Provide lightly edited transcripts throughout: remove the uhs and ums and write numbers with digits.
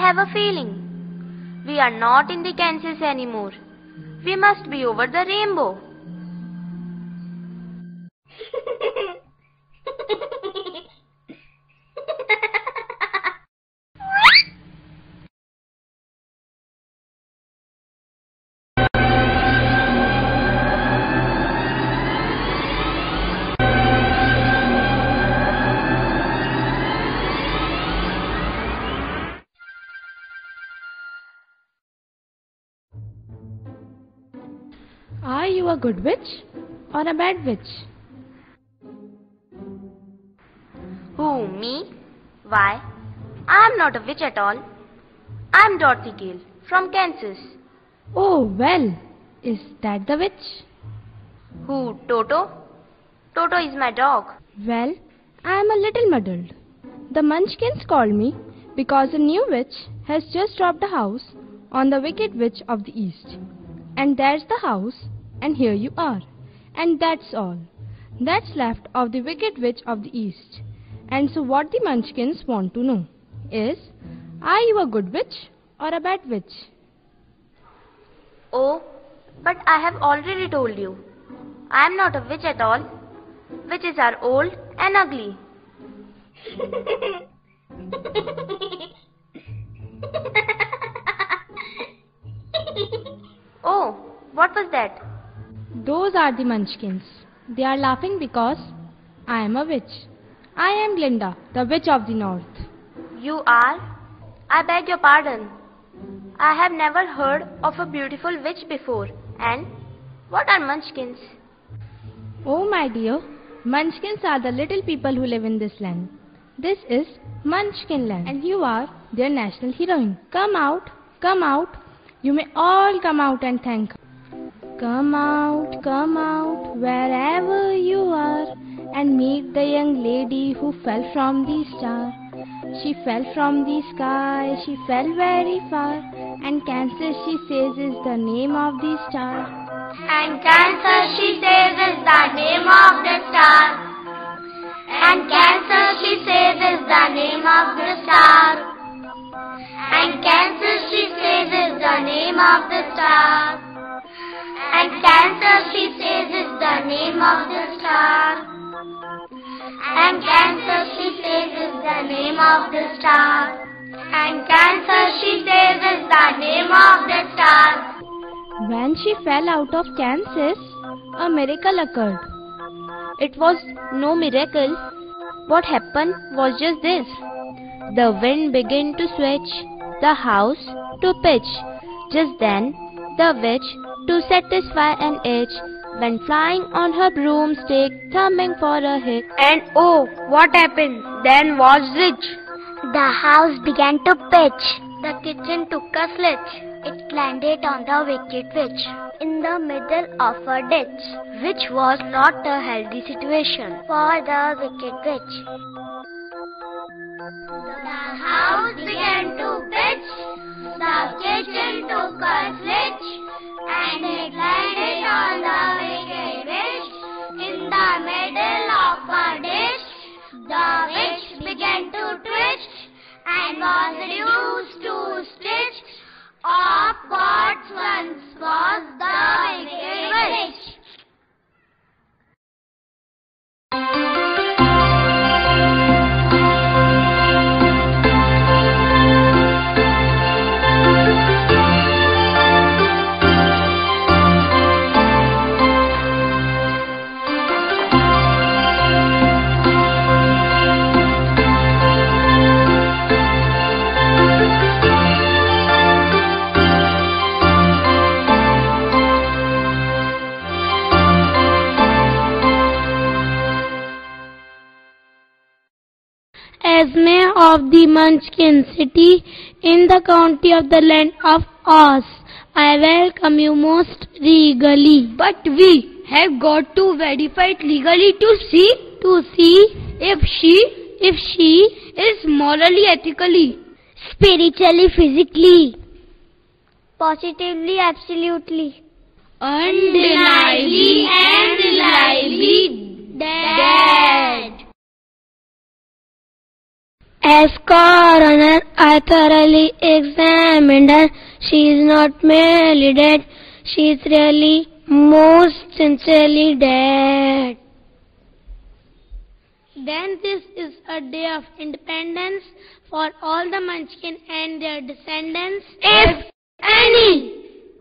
have a feeling. We are not in the Kansas anymore. We must be over the rainbow. Are you a good witch or a bad witch? Who, me? Why, I am not a witch at all. I am Dorothy from Kansas. Oh, well, is that the witch? Who, Toto? Toto is my dog. Well, I am a little muddled. The Munchkins called me because a new witch has just dropped a house on the Wicked Witch of the East. And there's the house, and here you are. And that's all. That's left of the Wicked Witch of the East. And so what the Munchkins want to know is, are you a good witch or a bad witch? Oh, but I have already told you. I am not a witch at all. Witches are old and ugly. Oh, what was that? Those are the Munchkins. They are laughing because I am a witch. I am Glinda, the witch of the north. You are? I beg your pardon. I have never heard of a beautiful witch before. And what are Munchkins? Oh my dear, Munchkins are the little people who live in this land. This is Munchkinland, and you are their national heroine. Come out, come out. You may all come out and thank her. Come out, wherever you are, and meet the young lady who fell from the star. She fell from the sky, she fell very far, and Kansas, she says, is the name of the star. And Kansas, she says, is the name of the star. And Kansas, she says, is the name of the star. And Kansas, she says, is the name of the star. And Kansas, she says, is the name of the star. And Kansas, she says, is the name of the star. And Kansas, she says, is the name of the star. When she fell out of Kansas, a miracle occurred. It was no miracle. What happened was just this. The wind began to switch, the house to pitch. Just then, the witch, to satisfy an itch, went flying on her broomstick, thumbing for a hit. And oh, what happened then was rich. The house began to pitch. The kitchen took a slitch. It landed on the Wicked Witch in the middle of a ditch, Which was not a healthy situation. for the Wicked Witch. The house began to pitch, the kitchen took a switch, and it landed on the Wicked Witch in the middle of a dish. The witch began to twitch and was reduced to stitch. Of what once was the Wicked Witch. Ajmer of the Munchkin city in the county of the land of Oz. I welcome you most regally. But we have got to verify it legally to see if she is morally, ethically, Spiritually, physically, positively, absolutely, undeniably and reliably dead. As coroner, I thoroughly examined her. She is not merely dead, she is really most sincerely dead. Then this is a day of independence for all the Munchkin and their descendants, if any.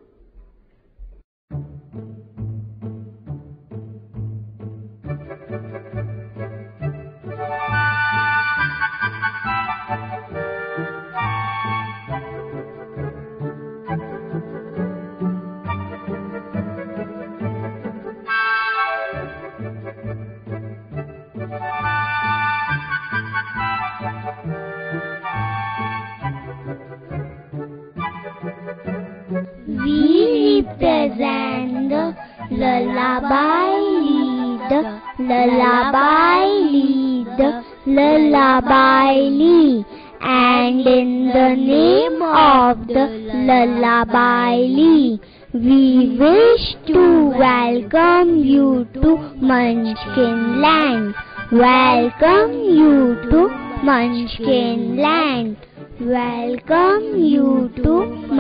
We represent the lullaby lead, lullaby lead, lullaby lead. And in the name of the lullaby lead, we wish to welcome you to Munchkinland. Welcome you to Munchkinland. Welcome you to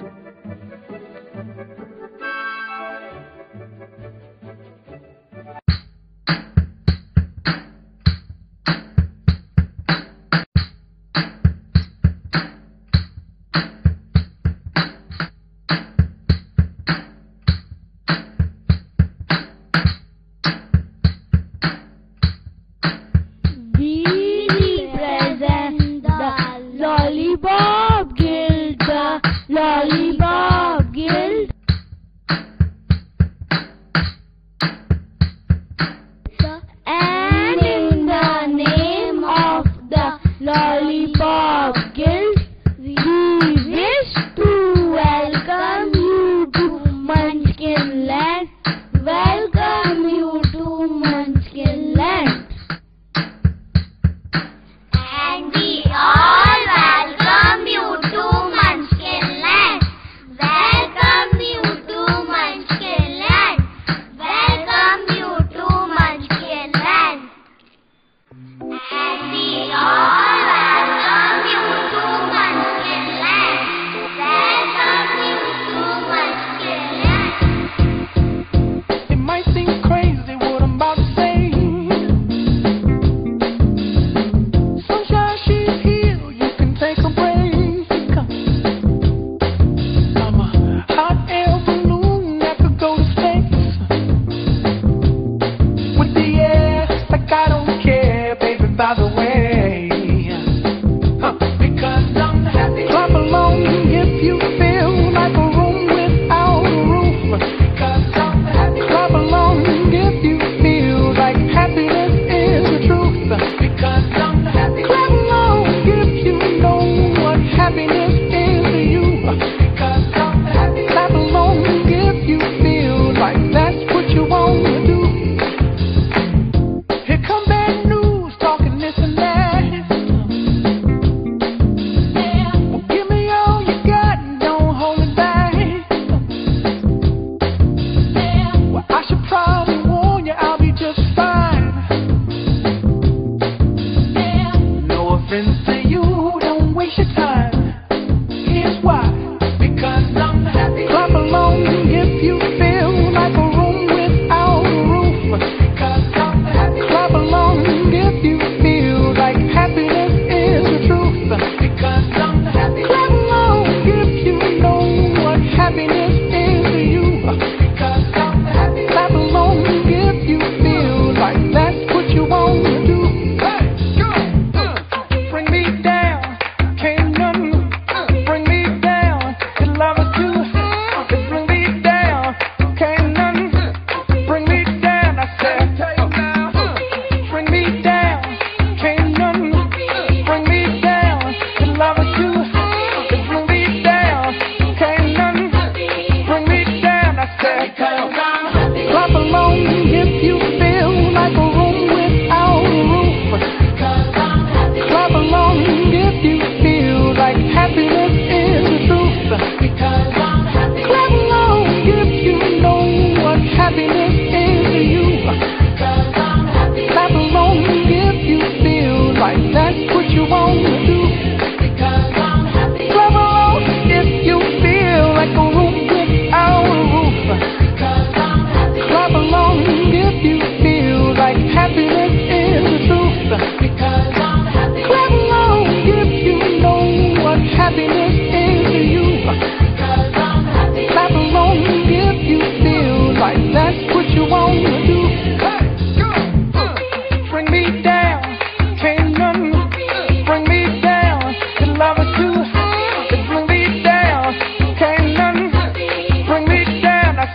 Lollipop Gilda, lollipop.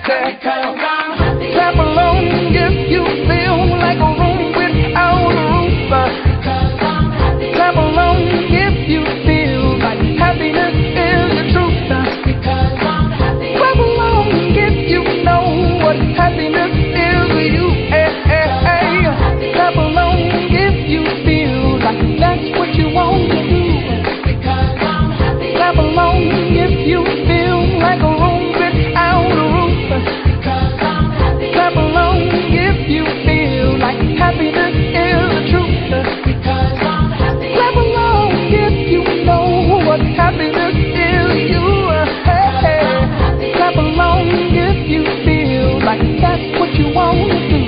Because I'm happy. Clap along if you feel like a room without a roof. Because I'm happy. Clap along if you feel like happiness is the truth. Because I'm happy. Clap along if you know what happiness is to you. Clap along if you feel like that's what you want to do. Because I'm happy. Clap along if you feel like a room without a roof. Because I'm happy. Clap along if you feel like happiness is the truth. Because I'm happy. Clap along if you know what happiness is to you. Clap along if you feel like that's what you want to do.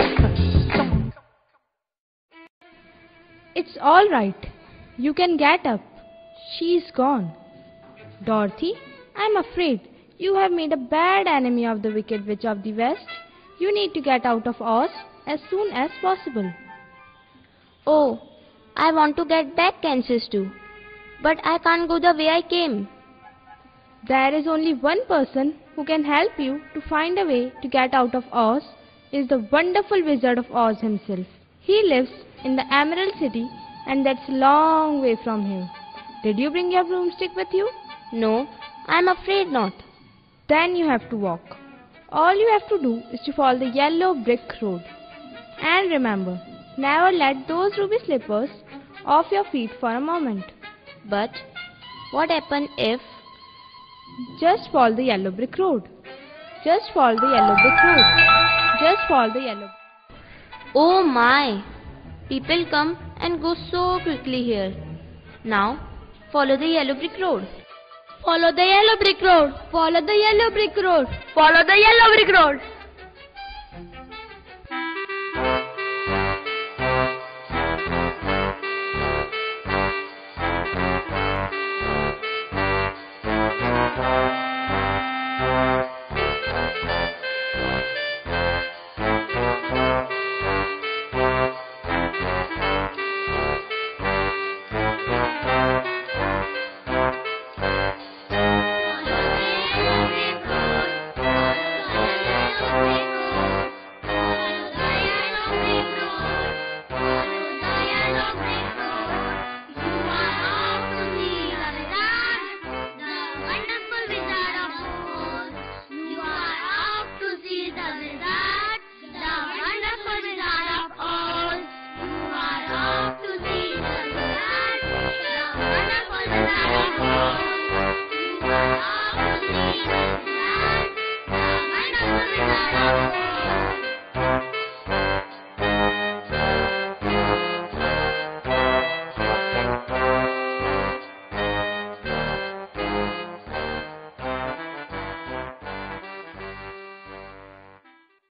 It's all right. You can get up. She's gone. Dorothy, I'm afraid you have made a bad enemy of the Wicked Witch of the West. You need to get out of Oz as soon as possible. Oh, I want to get back Kansas too. But I can't go the way I came. There is only one person who can help you to find a way to get out of Oz. Is the wonderful Wizard of Oz himself. He lives in the Emerald City, and that's a long way from here. Did you bring your broomstick with you? No, I'm afraid not. Then you have to walk. All you have to do is to follow the yellow brick road. And remember, never let those ruby slippers off your feet for a moment. But what happens if... Just follow the yellow brick road. Just follow the yellow brick road. Just follow the yellow. Oh my! People come and go so quickly here. Now, follow the yellow brick road. Follow the yellow brick road. Follow the yellow brick road. Follow the yellow brick road.